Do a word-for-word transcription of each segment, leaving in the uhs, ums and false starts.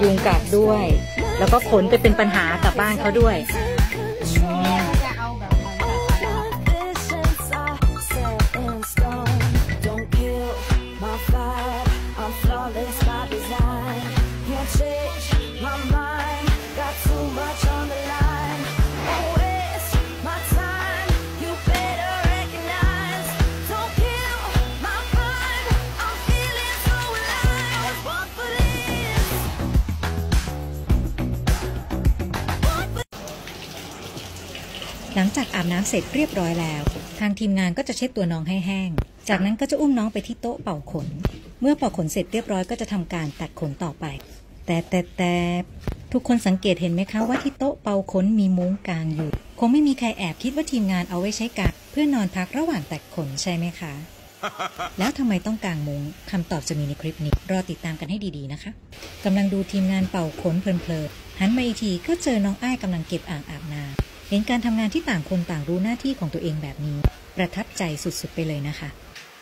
ยุงกัดด้วย แล้วก็ขนไปเป็นปัญหากับบ้านเขาด้วยหลังจากอาบน้ำเสร็จเรียบร้อยแล้วทางทีมงานก็จะเช็ดตัวน้องให้แห้งจากนั้นก็จะอุ้มน้องไปที่โต๊ะเป่าขนเมื่อเป่าขนเสร็จเรียบร้อยก็จะทำการตัดขนต่อไปแต่แต่แต่ทุกคนสังเกตเห็นไหมคะว่าที่โต๊ะเป่าขนมีมุ้งกางอยู่คงไม่มีใครแอบคิดว่าทีมงานเอาไว้ใช้กางเพื่อนอนพักระหว่างตัดขนใช่ไหมคะ แล้วทำไมต้องกางมุ้งคำตอบจะมีในคลิปนี้รอติดตามกันให้ดีๆนะคะกำลังดูทีมงานเป่าขนเพลินๆหันมาอีกทีก็เจอน้องอ้ายกำลังเก็บอ่างอาบน้ำเห็นการทำงานที่ต่างคนต่างรู้หน้าที่ของตัวเองแบบนี้ประทับใจสุดๆไปเลยนะคะ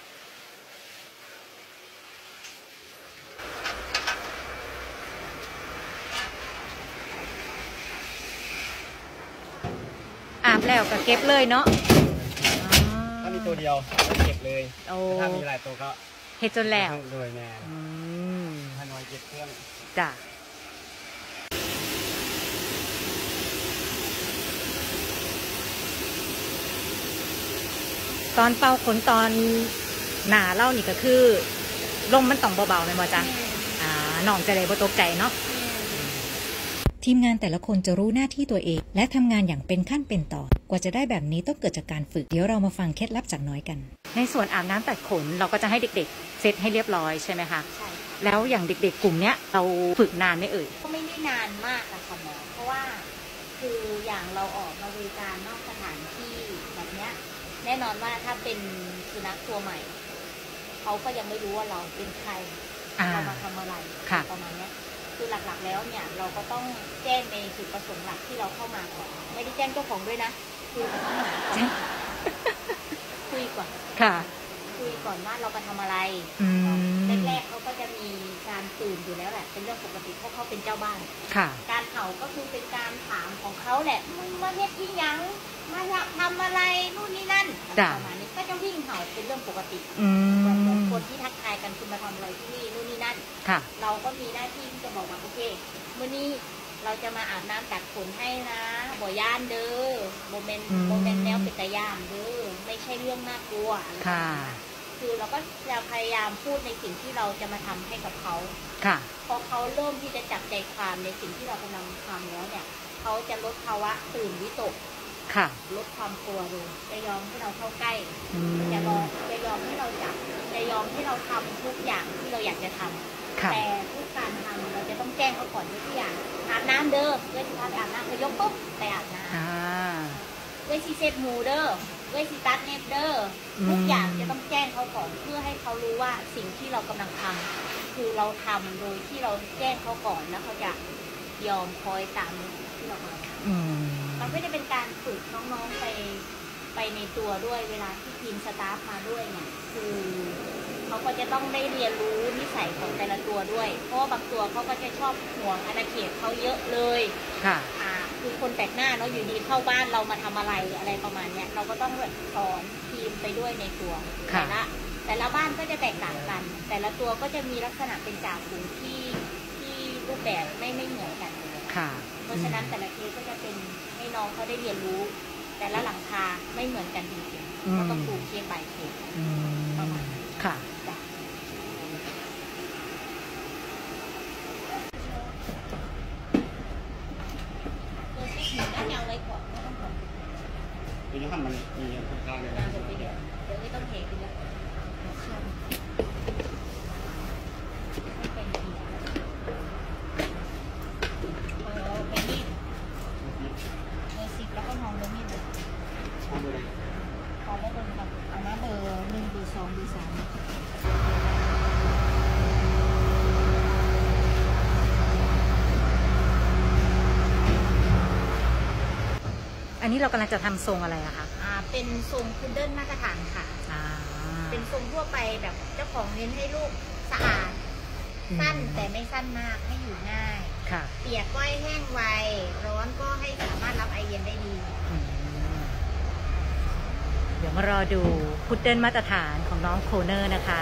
อาบแล้วก็เก็บเลยเนาะถ้ามีตัวเดียวก็เก็บเลยถ้ามีหลายตัวก็เฮ็ดจนแล้วโดยแม่ถ้าน้อยเก็บเครื่องจ้ะตอนเป่าขนตอนหนาเล่านี่ก็คือลมมันต้องเบาๆไหมหมอจ๊ะอ่าน้องจะได้บ่ตกใจเนาะทีมงานแต่ละคนจะรู้หน้าที่ตัวเองและทำงานอย่างเป็นขั้นเป็นตอนกว่าจะได้แบบนี้ต้องเกิดจากการฝึกเดี๋ยวเรามาฟังเคล็ดลับจากน้อยกันในส่วนอาบน้ำตัดขนเราก็จะให้เด็กๆเซตให้เรียบร้อยใช่ไหมคะใช่แล้วอย่างเด็กๆกลุ่มเนี้ยเราฝึกนานไหมเอ่ยก็ไม่ได้นานมากอะค่ะหมอเพราะว่าคืออย่างเราออกมาบริการนอกสถานที่แบบเนี้ยแน่นอนว่าถ้าเป็นสุนัขตัวใหม่เขาก็ยังไม่รู้ว่าเราเป็นใครเรามาทำอะไรประมาณนี้คือหลักๆแล้วเนี่ยเราก็ต้องแจ้งในจุดประสงค์หลักที่เราเข้ามาก่อนไม่ได้แจ้งเจ้าของด้วยนะคือต้องหาคุยก่อนค่ะคุยก่อนว่าเราไปทำอะไรแรกๆเขาก็จะมีการตื่นอยู่แล้วแหละเป็นเรื่องปกติเพราะเขาเป็นเจ้าบ้านการเห่าก็คือเป็นการถามของเขาแหละมึงมาเฮ็ดที่ยังมาอยากทำอะไรนู่นนี่นั่นประมาณนี้ก็จะวิ่งเห่าเป็นเรื่องปกติเหมือนคนที่ทักทายกันคุณมาทำอะไรที่นี่นู่นนี่นั่นเราก็มีหน้าที่ที่จะบอกว่าโอเคเมื่อนี้เราจะมาอาบน้ำตัดขนให้นะบ่อย่านเด้อโมเมนต์โมเมนต์แนวเป็นตะย่านเด้อไม่ใช่เรื่องน่ากลัวค่ะคือเราก็จะพยายามพูดในสิ่งที่เราจะมาทำให้กับเขาค่ะพอเขาเริ่มที่จะจับใจความในสิ่งที่เรากำลังทำแล้วเนี่ยเขาจะลดภาวะตื่นวิตกค่ะลดความกลัวลงจะยอมให้เราเข้าใกล้จะยอมจะยอมให้เราจับจะยอมให้เราทำทุกอย่างที่เราอยากจะทำแต่ทุกการทำเราจะต้องแจ้งเขาก่อนทุกอย่างอาบน้ำเด้อเว้ยสิพาไปอาบน้ำเขายกปุ๊บไปอาบน้ำเว้ยซีเซตมูเด้อเว้ยซีตัสเนฟเดอร์ทุกอย่างจะต้องแจ้งเขาก่อนเพื่อให้เขารู้ว่าสิ่งที่เรากำลังทำคือเราทำโดยที่เราแจ้งเขาก่อนแล้วเขาจะยอมคอยตามที่เราทำมันไม่ได้เป็นการฝึกน้องๆไปไปในตัวด้วยเวลาที่ทีมสตาฟมาด้วยเนี่ยคือเขาก็จะต้องได้เรียนรู้นิสัยของแต่ละตัวด้วยเพราะว่าบางตัวเขาก็จะชอบห่วงอาณาเขตเขาเยอะเลยค่ะอ่าคือคนแปลกหน้าเนาะอยู่ดีเข้าบ้านเรามาทำอะไรอะไรประมาณเนี้ยเราก็ต้องสอนทีมไปด้วยในตัวแต่ละแต่ละบ้านก็จะแตกต่างกันแต่ละตัวก็จะมีลักษณะเป็นจ่าฝูงที่ที่รูปแบบไม่ไม่เหมือนกันค่ะเพราะฉะนั้นแต่ละเคสก็จะเป็นให้น้องเขาได้เรียนรู้แต่ละหลังคาไม่เหมือนกันจริงๆก็ต้องดูเคส by เคสประมาณนั้นค่ะเดี๋ยวมันมีค่อนข้างเลยนะเดี๋ยวไม่ต้องเทไปแล้วแล้วก็มองเบอร์มีดเลยพอได้เบอร์แบบเอามาเบอร์หนึ่งเบอร์สองเบอร์สามอันนี้เรากำลังจะทำทรงอะไรอะคะอ่าเป็นทรงพุดเดิ้ลมาตรฐานค่ะอ่าเป็นทรงทั่วไปแบบเจ้าของเน้นให้ลูกสะอาดสั้นแต่ไม่สั้นมากให้อยู่ง่ายค่ะเปียกก็ให้แห้งไวร้อนก็ให้สามารถรับไอเย็นได้ดีเดี๋ยวมารอดูพุดเดิ้ลมาตรฐานของน้องโคเนอร์นะคะ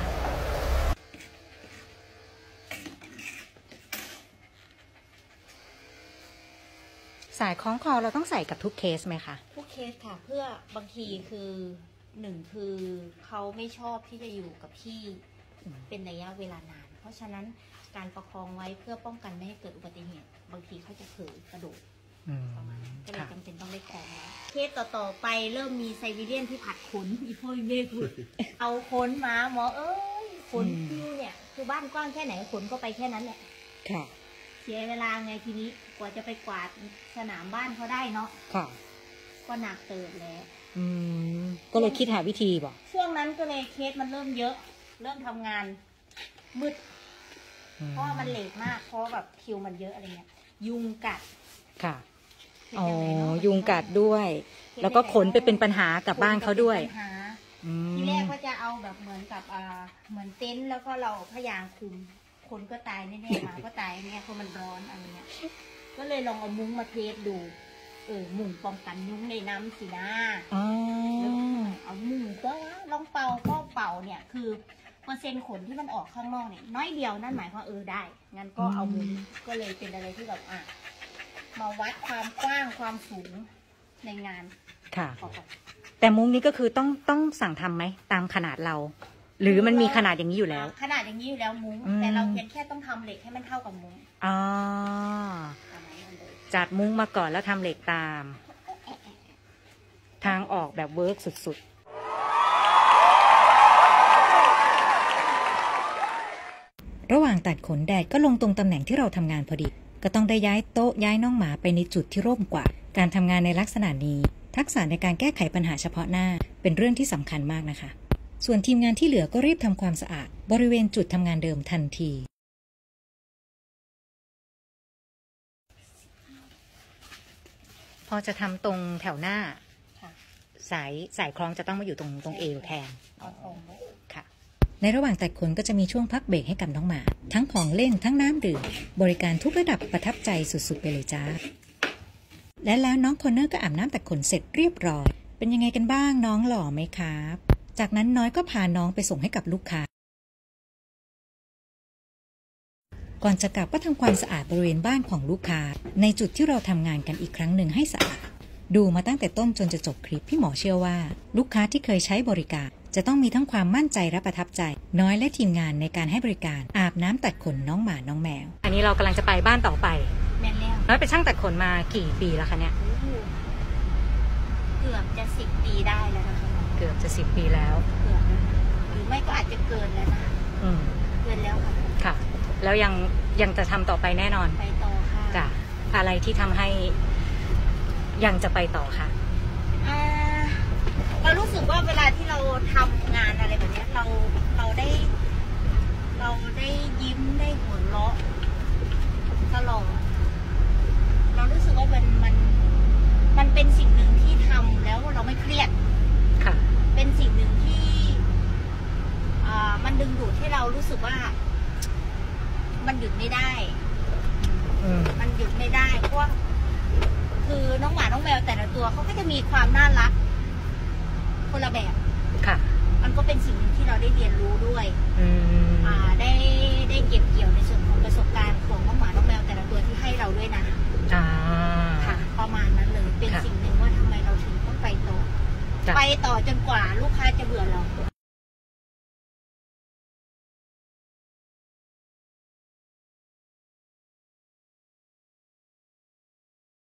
สายคล้องคอเราต้องใส่กับทุกเคสไหมคะทุกเคสค่ะเพื่อบางทีคือหนึ่งคือเขาไม่ชอบที่จะอยู่กับที่เป็นระยะเวลานานเพราะฉะนั้นการประคองไว้เพื่อป้องกันไม่ให้เกิดอุบัติเหตุบางทีเขาจะเผลอกระโดดประมาณก็เลยจำเป็นต้องได้คล้องไว้เคสต่อๆไปเริ่มมีไซบีเรียนที่ผัดขนอีพ่อเมฆเอาขนมาหมอเอ้ยขนคิวเนี่ยคือบ้านกว้างแค่ไหนขนก็ไปแค่นั้นแหละค่ะเสียเวลาไงทีนี้กว่าจะไปกวาดสนามบ้านเขาได้เนาะค่ะก็หนักเติบแล้วอืมก็เลยคิดหาวิธีบอกช่วงนั้นก็เลยเคสมันเริ่มเยอะเริ่มทำงานมืดเพราะมันเลทมากเพราะแบบคิวมันเยอะอะไรเงี้ยยุงกัดค่ะอ๋อยุงกัดด้วยแล้วก็ขนไปเป็นปัญหากับบ้านเขาด้วยทีแรกก็จะเอาแบบเหมือนกับอ่าเหมือนเต็นท์แล้วก็เราพยางคุมคนก็ตายแน่ๆหมาก็ตายเนี่ยเพราะมันร้อนอะไรเงี้ยก็เลยลองเอามุ้งมาเทสดูเออมุ้งป้องกันยุงในน้ำสินะเอามุ้งก็ลองเป่าก็เป่าเนี่ยคือเปอร์เซ็นต์ขนที่มันออกข้างนอกเนี่ยน้อยเดียวนั่นหมายความเออได้งั้นก็เอามุ้งก็เลยเป็นอะไรที่แบบอ่ะมาวัดความกว้างความสูงในงานค่ะแต่มุ้งนี้ก็คือต้องต้องสั่งทำไหมตามขนาดเราหรือมันมีขนาดอย่างนี้อยู่แล้วขนาดอย่างนี้อยู่แล้วมุ้งแต่เราเพียงแค่ต้องทำเหล็กให้มันเท่ากับมุ้งอ๋อจัดมุ้งมาก่อนแล้วทำเหล็กตามทางออกแบบเวิร์กสุดๆระหว่างตัดขนแดดก็ลงตรงตำแหน่งที่เราทำงานพอดีก็ต้องได้ย้ายโต๊ะย้ายน้องหมาไปในจุดที่ร่มกว่าการทำงานในลักษณะนี้ทักษะในการแก้ไขปัญหาเฉพาะหน้าเป็นเรื่องที่สำคัญมากนะคะส่วนทีมงานที่เหลือก็รีบทำความสะอาดบริเวณจุดทำงานเดิมทันทีพอจะทำตรงแถวหน้าสายสายคล้องจะต้องมาอยู่ตรงตรงเอวแทนค่ะในระหว่างตัดขนก็จะมีช่วงพักเบรกให้กับน้องหมาทั้งของเล่นทั้งน้ำดื่มบริการทุกระดับประทับใจสุดๆไปเลยจ้าและแล้วน้องโคเนอร์ก็อาบน้ำตัดขนเสร็จเรียบร้อยเป็นยังไงกันบ้างน้องหล่อไหมครับจากนั้นน้อยก็พาน้องไปส่งให้กับลูกค้าก่อนจะกลับก็ทำความสะอาดบริเวณบ้านของลูกค้าในจุดที่เราทำงานกันอีกครั้งหนึ่งให้สะอาดดูมาตั้งแต่ต้นจนจะจบคลิปพี่หมอเชื่อว่าลูกค้าที่เคยใช้บริการจะต้องมีทั้งความมั่นใจและประทับใจน้อยและทีมงานในการให้บริการอาบน้ำตัดขนน้องหมาน้องแมวอันนี้เรากำลังจะไปบ้านต่อไปแม่แล้วน้อยเป็นช่างตัดขนมากี่ปีแล้วคะเนี่ยเกือบจะสิบปีได้แล้วนะคะเกือบจะสิบปีแล้วเกือบหรือไม่ก็อาจจะเกินแล้วนะอืมเกินแล้วค่ะค่ะแล้วยังยังจะทำต่อไปแน่นอนไปต่อค่ะจ้ะอะไรที่ทำให้ยังจะไปต่อค่ะอ่าเรารู้สึกว่าเวลาที่เราทำงานอะไรแบบนี้เราเราได้เราได้ยิ้มได้หัวเราะตลอดเรารู้สึกว่ามันมันมันเป็นสิ่งหนึ่งที่ทำแล้วเราไม่เครียดค่ะเป็นสิ่งหนึ่งที่อ่ามันดึงดูดให้เรารู้สึกว่ามันหยุดไม่ได้มันหยุดไม่ได้เพราะว่าคือน้องหมาน้องแมวแต่ละตัวเขาก็จะมีความน่ารักคนละแบบค่ะมันก็เป็นสิ่งหนึ่งที่เราได้เรียนรู้ด้วยอ่าได้ได้เก็บเกี่ยวในส่วนของประสบการณ์ของน้องหมาน้องแมวแต่ละตัวที่ให้เราด้วยนะค่ะประมาณนั้นเลยเป็นสิ่งหนึ่งว่าทำไมเราถึงต้องไปต่อไปต่อจนกว่าลูกค้าจะเบื่อเรา